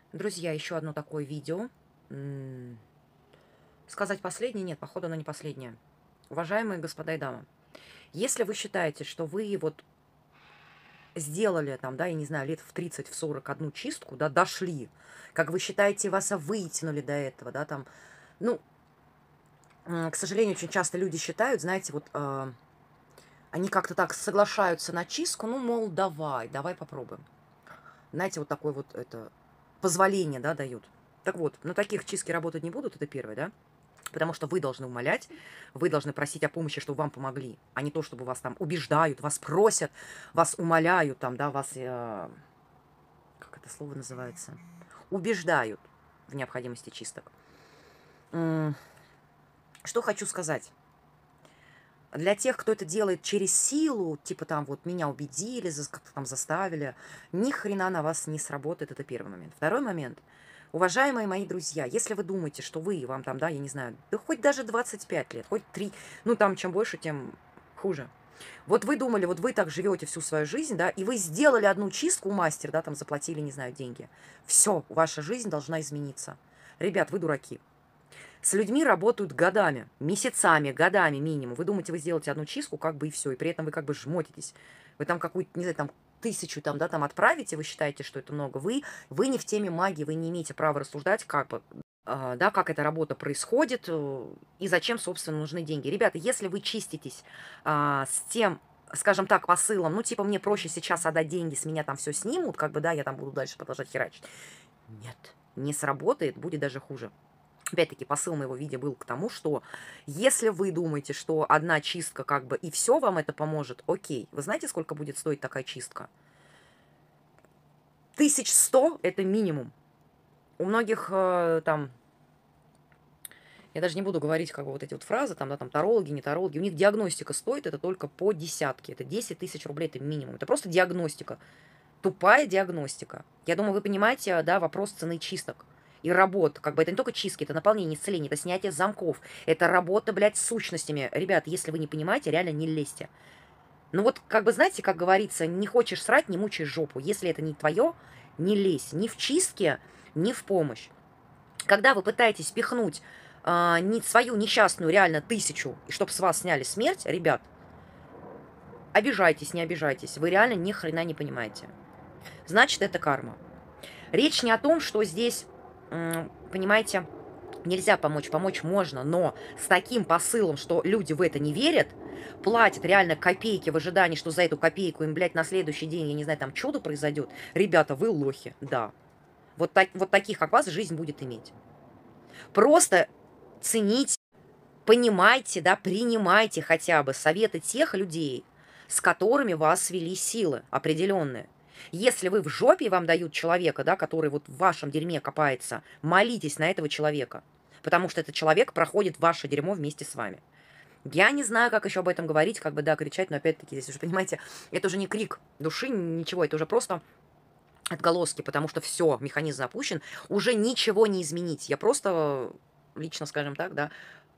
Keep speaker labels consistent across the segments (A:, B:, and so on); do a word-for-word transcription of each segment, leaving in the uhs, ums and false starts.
A: Друзья, еще одно такое видео. М, Сказать последнее? Нет, походу оно не последнее. Уважаемые господа и дамы, если вы считаете, что вы вот сделали там, да, я не знаю, лет в тридцать, в сорок одну чистку, да, дошли, как вы считаете, вас вытянули до этого, да, там, ну, м, к сожалению, очень часто люди считают, знаете, вот а, они как-то так соглашаются на чистку, ну, мол, давай, давай попробуем. Знаете, вот такое вот это позволение, да, дают. Так вот, на таких чистки работать не будут, это первое, да. Потому что вы должны умолять, вы должны просить о помощи, чтобы вам помогли, а не то, чтобы вас там убеждают, вас просят, вас умоляют, там, да, вас, э, как это слово называется, убеждают в необходимости чисток. М, Что хочу сказать. Для тех, кто это делает через силу, типа там вот меня убедили, зас- как-то там заставили, ни хрена на вас не сработает, это первый момент. Второй момент. Уважаемые мои друзья, если вы думаете, что вы, вам там, да, я не знаю, да хоть даже двадцать пять лет, хоть три, ну там чем больше, тем хуже. Вот вы думали, вот вы так живете всю свою жизнь, да, и вы сделали одну чистку у мастера, да, там заплатили, не знаю, деньги. Все, ваша жизнь должна измениться. Ребят, вы дураки. С людьми работают годами, месяцами, годами минимум. Вы думаете, вы сделаете одну чистку, как бы и все, и при этом вы как бы жмотитесь. Вы там какую-то, не знаю, там тысячу там, да, там отправите, вы считаете, что это много. Вы, вы не в теме магии, вы не имеете права рассуждать, как бы, а, да, как эта работа происходит э, и зачем, собственно, нужны деньги. Ребята, если вы чиститесь а, с тем, скажем так, посылом, ну, типа, мне проще сейчас отдать деньги, с меня там все снимут, как бы, да, я там буду дальше продолжать херачить. Нет, не сработает, будет даже хуже. Опять-таки, посыл моего видео был к тому, что если вы думаете, что одна чистка как бы и все вам это поможет, окей. Вы знаете, сколько будет стоить такая чистка? Тысяч сто – это минимум. У многих э, там, я даже не буду говорить как бы вот эти вот фразы, там, да, там, тарологи, не тарологи, у них диагностика стоит это только по десятке. Это десять тысяч рублей, это минимум. Это просто диагностика. Тупая диагностика. Я думаю, вы понимаете, да, вопрос цены чисток и работ. Как бы это не только чистки, это наполнение, исцеление, это снятие замков, это работа, блядь, с сущностями. Ребят, если вы не понимаете, реально не лезьте. Ну вот, как бы, знаете, как говорится, не хочешь срать, не мучай жопу. Если это не твое, не лезь ни в чистке, ни в помощь. Когда вы пытаетесь пихнуть а, не свою несчастную реально тысячу, и чтобы с вас сняли смерть, ребят, обижайтесь, не обижайтесь. Вы реально ни хрена не понимаете. Значит, это карма. Речь не о том, что здесь, м, понимаете, нельзя помочь. Помочь можно, но с таким посылом, что люди в это не верят, платят реально копейки в ожидании, что за эту копейку им, блядь, на следующий день, я не знаю, там чудо произойдет. Ребята, вы лохи, да. Вот, так, вот таких, как вас, жизнь будет иметь. Просто цените, понимайте, да, принимайте хотя бы советы тех людей, с которыми вас свели силы определенные. Если вы в жопе и вам дают человека, да, который вот в вашем дерьме копается, молитесь на этого человека, потому что этот человек проходит ваше дерьмо вместе с вами. Я не знаю, как еще об этом говорить, как бы, да, кричать, но опять-таки здесь уже, понимаете, это уже не крик души, ничего, это уже просто отголоски, потому что все, механизм запущен, уже ничего не изменить. Я просто лично, скажем так, да,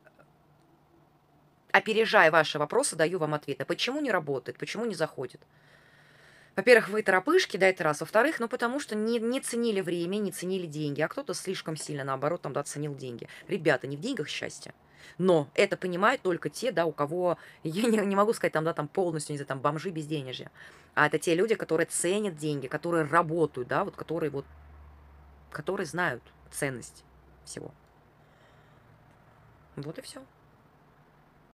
A: опережая ваши вопросы, даю вам ответы. Почему не работает? Почему не заходит? Во-первых, вы торопышки, да, это раз. Во-вторых, ну, потому что не, не ценили время, не ценили деньги, а кто-то слишком сильно, наоборот, там, да, ценил деньги. Ребята, не в деньгах счастье. Но это понимают только те, да, у кого, я не, не могу сказать, там, да, там полностью, не знаю, там, бомжи безденежья. А это те люди, которые ценят деньги, которые работают, да, вот, которые вот, которые знают ценность всего. Вот и все.